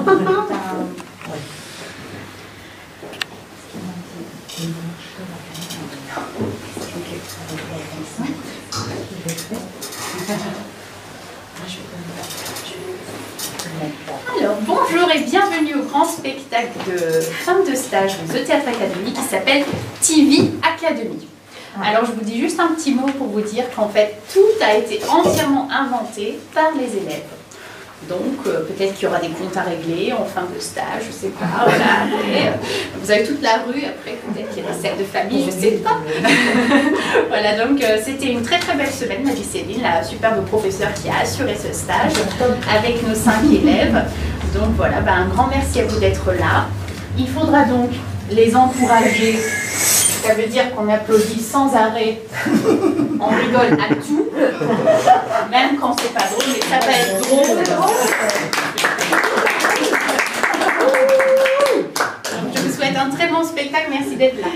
Alors, bonjour et bienvenue au grand spectacle de fin de stage de The Théâtre Academy qui s'appelle TV Academy. Alors, je vous dis juste un petit mot pour vous dire qu'en fait, tout a été entièrement inventé par les élèves. Donc, peut-être qu'il y aura des comptes à régler en fin de stage, je sais pas. Voilà, après, vous avez toute la rue, après, peut-être qu'il y a des scènes de famille, je sais pas. Voilà, donc, c'était une très très belle semaine, m'a dit Céline, la superbe professeure qui a assuré ce stage avec nos 5 élèves. Donc, voilà, un grand merci à vous d'être là. Il faudra donc les encourager. Ça veut dire qu'on applaudit sans arrêt, on rigole à tout, même quand c'est pas drôle, mais ça va être drôle. Donc, je vous souhaite un très bon spectacle, merci d'être là.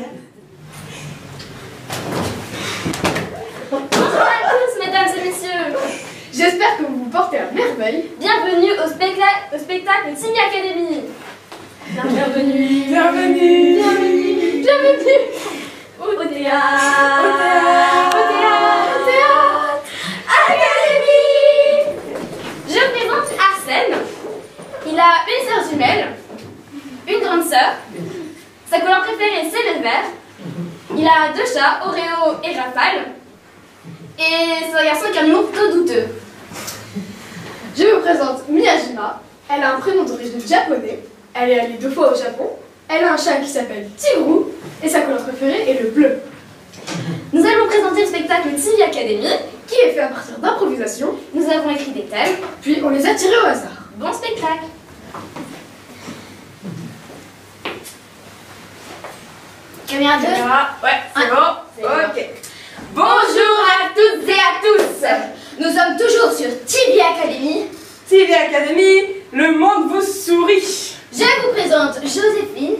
Bonjour à tous, mesdames et messieurs. J'espère que vous vous portez à merveille. Bienvenue au spectacle TV Academy. Bienvenue. Bienvenue. Bienvenue. Bienvenue. Au théâtre. Au théâtre. Au théâtre. Au théâtre. Academy. Je présente Arsène. Il a une sœur jumelle, une grande sœur. Sa couleur préférée, c'est le vert. Il a 2 chats, Oreo et Rafale. Et c'est un garçon qui a un humour plutôt douteux. Je vous présente Miyajima. Elle a un prénom d'origine japonais. Elle est allée 2 fois au Japon. Elle a un chat qui s'appelle Tigrou. Et sa couleur préférée est le bleu. Nous allons présenter le spectacle TV Academy. Qui est fait à partir d'improvisation. Nous avons écrit des thèmes. Puis on les a tirés au hasard. Bon spectacle. Caméra 2. Ouais, c'est bon. Ok. Bonjour à toutes et à tous. Nous sommes toujours sur TV Academy. TV Academy, le monde vous sourit. Je vous présente Joséphine.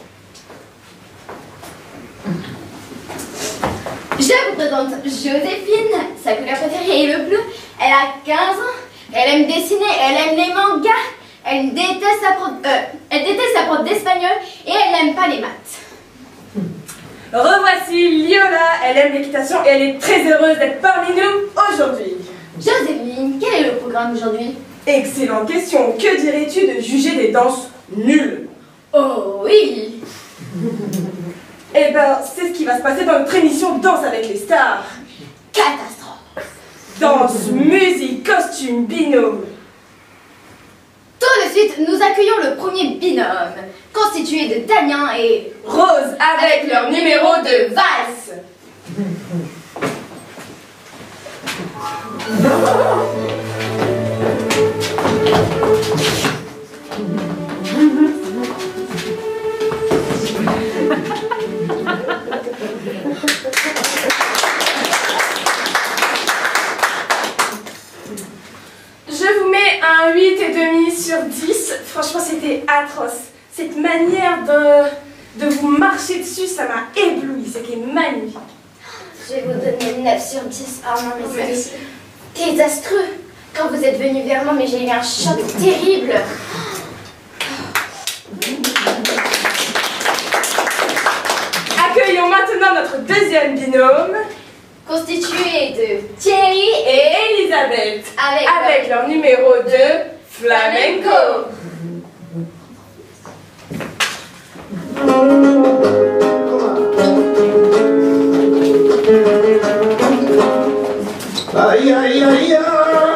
Sa couleur préférée est le bleu. Elle a 15 ans. Elle aime dessiner, elle aime les mangas. Elle déteste sa prof d'espagnol et elle n'aime pas les maths. Revoici Liola, elle aime l'équitation et elle est très heureuse d'être parmi nous aujourd'hui. Joséphine, quel est le programme aujourd'hui? Excellente question. Que dirais-tu de juger des danses nulles? Oh oui. Eh ben, c'est ce qui va se passer dans notre émission Danse avec les stars. Catastrophe. Danse, musique, costume, binôme. Tout de suite, nous accueillons le premier binôme, constitué de Damien et Rose avec leur numéro de valse. Je vous mets un 8,5 sur 10. Franchement, c'était atroce. Cette manière de vous marcher dessus, ça m'a ébloui. C'était magnifique. Je vais vous donner 9 sur 10. Oh non, mais c'est désastreux. Quand vous êtes venu vers moi, mais j'ai eu un choc terrible. Accueillons maintenant notre deuxième binôme, Constitué de Thierry et Elisabeth, avec leur numéro de flamenco. Ay, ay, ay, ay.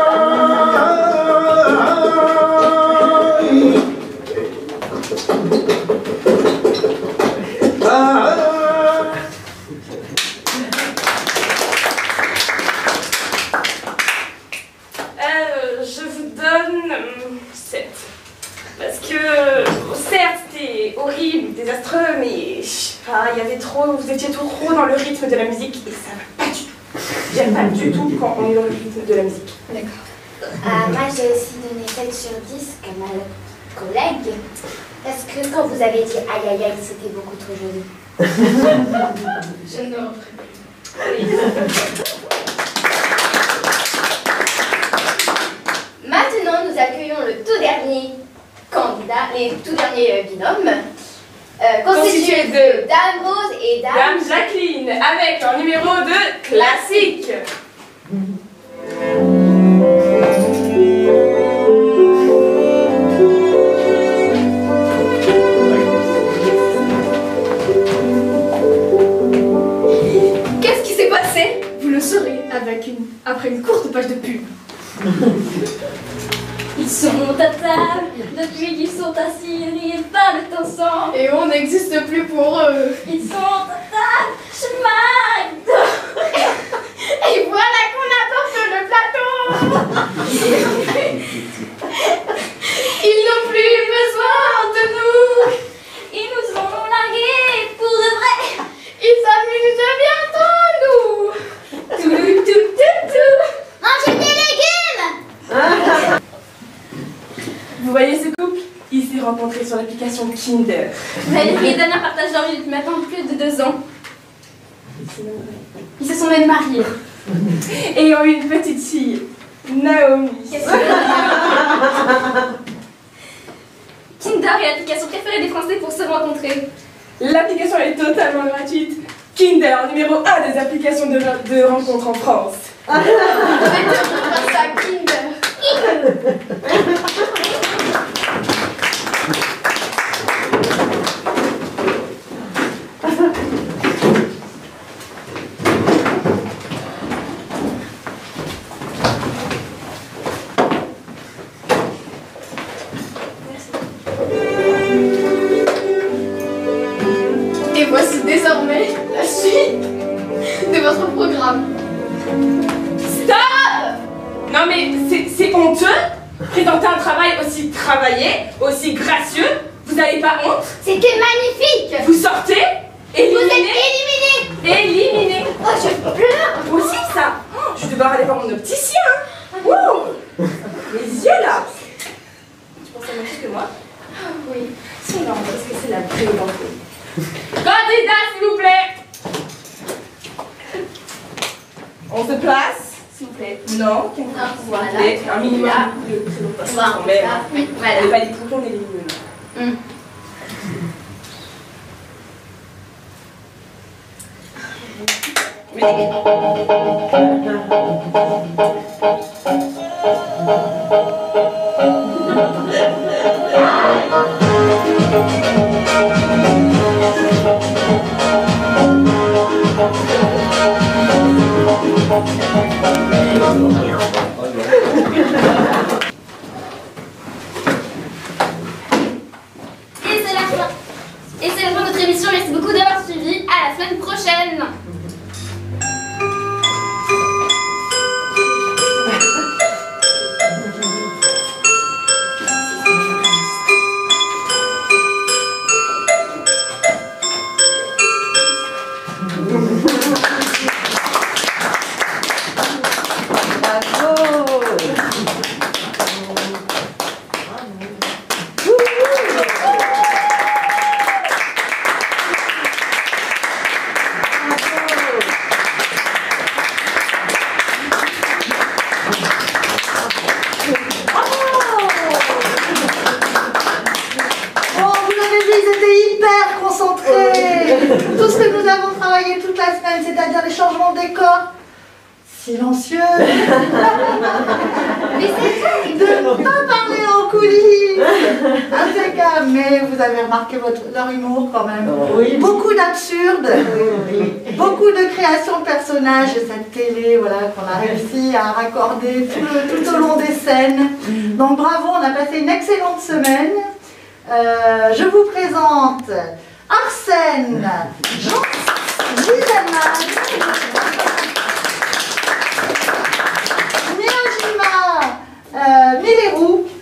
Je vous donne 7. Parce que, certes, c'était horrible, désastreux, mais je sais pas, il y avait trop, vous étiez trop dans le rythme de la musique et ça va pas du tout. J'aime pas du tout quand on est dans le rythme de la musique. D'accord. Moi, j'ai aussi donné 7 sur 10 comme à notre collègue. Parce que quand vous avez dit aïe aïe aïe, c'était beaucoup trop joli. Je ne referai plus. Maintenant, nous accueillons le tout dernier les tout derniers binômes, constitués de Dame Rose et Dame Jacqueline, avec un numéro de classique. Qu'est-ce qui s'est passé? Vous le saurez après une courte page de pub. Ils sont à table, depuis qu'ils sont assis, ils parlent ensemble. Et on n'existe plus pour eux. Ils sont à table, chemin. Et voilà qu'on apporte le plateau. Ils n'ont plus besoin de nous. Ils nous ont largués pour de vrai. Ils s'amusent bientôt, nous. Mangez des légumes. Vous voyez ce couple? Ils s'est rencontrés sur l'application Kinder. Valérie et Damien partagent leur vie depuis maintenant plus de 2 ans. Ils se sont même mariés. Et ils ont eu une petite fille, Naomi. Kinder est l'application préférée des Français pour se rencontrer. L'application est totalement gratuite. Kinder, numéro 1 des applications de rencontres en France. Je vais te faire ça, Kinder. Et voici désormais la suite de votre programme. Stop! Non mais c'est honteux. Présenter un travail aussi travaillé, aussi gracieux. Vous n'avez pas honte? C'était magnifique. Vous sortez? Éliminé? Vous êtes éliminés. Éliminé. Oh, je pleure. Moi aussi ça. Oh, je vais devoir aller voir mon opticien. Ouh. Les yeux là. Tu penses à même chose que moi? Oui. Si on parce que c'est la vraie dentée. Candidat, s'il vous plaît. On se place, s'il vous plaît. Non, s'il vous Voilà. plaît. Un minimum Là. de présentation Voilà. quand même. Oui, On voilà. n'est pas les poupons, on est les mignons. Et c'est la fin de notre émission. Merci beaucoup d'avoir suivi. À la semaine prochaine. Tout ce que nous avons travaillé toute la semaine, c'est-à-dire les changements de décor, silencieux, de ne pas parler en coulisses, impeccable, mais vous avez remarqué leur humour quand même. Oui. Beaucoup d'absurdes, beaucoup de création de personnages, cette télé voilà, qu'on a réussi à raccorder tout au long des scènes. Donc bravo, on a passé une excellente semaine. Je vous présente Arsène, Jean, Gisèle, Miyajima, Milérou,